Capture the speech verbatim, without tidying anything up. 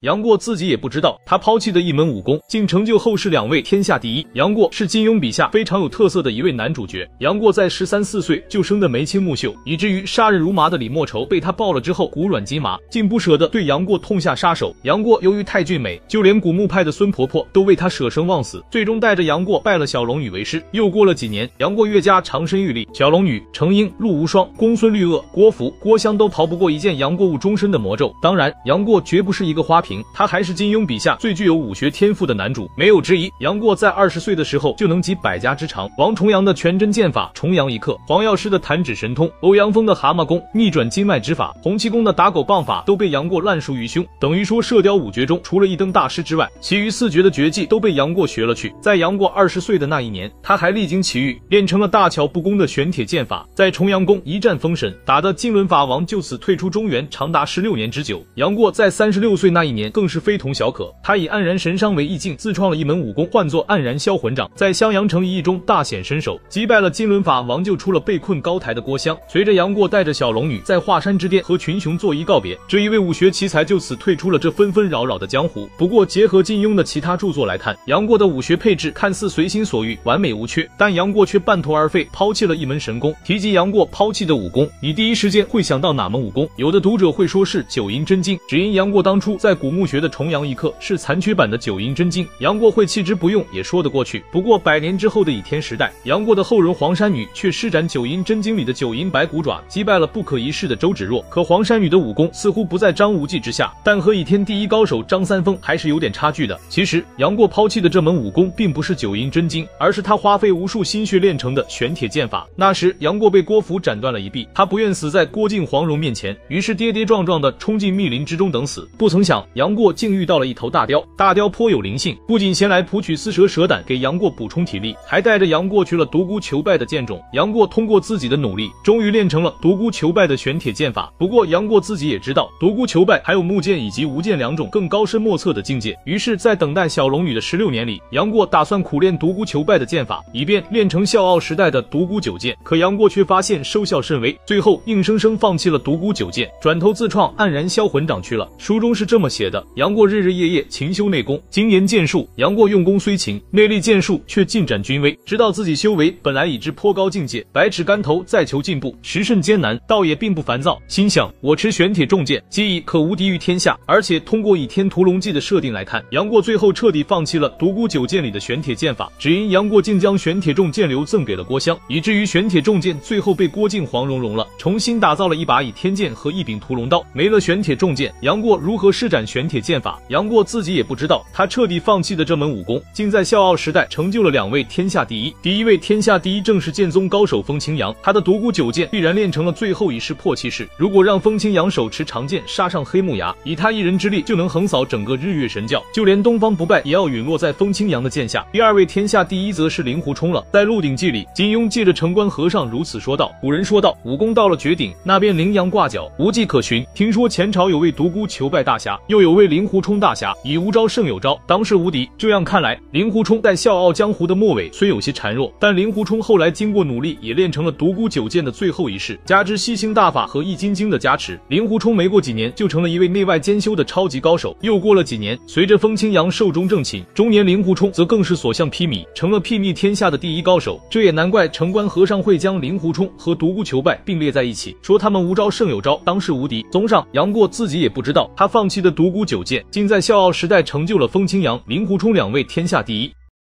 杨过自己也不知道，他抛弃的一门武功，竟成就后世两位天下第一。杨过是金庸笔下非常有特色的一位男主角。杨过在十三四岁就生得眉清目秀，以至于杀人如麻的李莫愁被他抱了之后骨软筋麻，竟不舍得对杨过痛下杀手。杨过由于太俊美，就连古墓派的孙婆婆都为他舍生忘死，最终带着杨过拜了小龙女为师。又过了几年，杨过越加长身玉立，小龙女、程婴、陆无双、公孙绿萼、郭芙、郭襄都逃不过一件杨过误终身的魔咒。当然，杨过绝不是一个花瓶，他还是金庸笔下最具有武学天赋的男主。没有之一，杨过在二十岁的时候就能集百家之长，王重阳的全真剑法重阳一刻，黄药师的弹指神通，欧阳锋的蛤蟆功逆转经脉之法，洪七公的打狗棒法都被杨过烂熟于胸。等于说射雕五绝中除了一灯大师之外，其余四绝的绝技都被杨过学了去。在杨过二十岁的那一年，他还历经奇遇，练成了大巧不工的玄铁剑法，在重阳宫一战封神，打得金轮法王就此退出中原长达十六年之久。杨过在三十六岁那一年更是非同小可，他以黯然神伤为意境，自创了一门武功，唤作黯然销魂掌，在襄阳城一役中大显身手，击败了金轮法王，救出了被困高台的郭襄。随着杨过带着小龙女在华山之巅和群雄作揖告别，这一位武学奇才就此退出了这纷纷扰扰的江湖。不过结合金庸的其他著作来看，杨过的武学配置看似随心所欲，完美无缺，但杨过却半途而废，抛弃了一门神功。提及杨过抛弃的武功，你第一时间会想到哪门武功？有的读者会说是九阴真经，只因杨过当初在古墓学的重阳一刻是残缺版的九阴真经，杨过会弃之不用也说得过去。不过百年之后的倚天时代，杨过的后人黄山女却施展九阴真经里的九阴白骨爪，击败了不可一世的周芷若。可黄山女的武功似乎不在张无忌之下，但和倚天第一高手张三丰还是有点差距的。其实杨过抛弃的这门武功并不是九阴真经，而是他花费无数心血练成的玄铁剑法。那时杨过被郭芙斩断了一臂，他不愿死在郭靖黄蓉面前，于是跌跌撞撞地冲进密林之中等死。不曾想杨过竟遇到了一头大雕，大雕颇有灵性，不仅前来捕取丝蛇蛇胆给杨过补充体力，还带着杨过去了独孤求败的剑种。杨过通过自己的努力，终于练成了独孤求败的玄铁剑法。不过杨过自己也知道，独孤求败还有木剑以及无剑两种更高深莫测的境界，于是在等待小龙女的十六年里，杨过打算苦练独孤求败的剑法，以便练成笑傲时代的独孤九剑。可杨过却发现收效甚微，最后硬生生放弃了独孤九剑，转头自创黯然销魂掌去了。书中是这么写的：杨过日日夜夜勤修内功，精研剑术。杨过用功虽勤，内力剑术却进展均微，知道自己修为本来已至颇高境界，百尺竿头再求进步，时甚艰难，倒也并不烦躁，心想我持玄铁重剑，技艺可无敌于天下。而且通过倚天屠龙记的设定来看，杨过最后彻底放弃了独孤九剑里的玄铁剑法，只因杨过竟将玄铁重剑留赠给了郭襄，以至于玄铁重剑最后被郭靖黄蓉融了，重新打造了一把倚天剑和一柄屠龙刀。没了玄铁重剑，杨过如何施展玄铁剑法？杨过自己也不知道，他彻底放弃的这门武功，竟在笑傲时代成就了两位天下第一。第一位天下第一正是剑宗高手风清扬，他的独孤九剑必然练成了最后一式破气式。如果让风清扬手持长剑杀上黑木崖，以他一人之力就能横扫整个日月神教，就连东方不败也要陨落在风清扬的剑下。第二位天下第一则是令狐冲了。在《鹿鼎记》里，金庸借着城关和尚如此说道：古人说道，武功到了绝顶，那边羚羊挂角，无迹可寻。听说前朝有位独孤求败大侠，又有位令狐冲大侠，以无招胜有招，当世无敌。这样看来，令狐冲在笑傲江湖的末尾虽有些孱弱，但令狐冲后来经过努力，也练成了独孤九剑的最后一式，加之吸星大法和易筋经的加持，令狐冲没过几年就成了一位内外兼修的超级高手。又过了几年，随着风清扬寿终正寝，中年令狐冲则更是所向披靡，成了睥睨天下的第一高手。这也难怪城关和尚会将令狐冲和独孤求败并列在一起，说他们无招胜有招，当世无敌。综上，杨过自己也不知道，他放弃的独孤九剑，竟在笑傲时代成就了风清扬、令狐冲两位天下第一。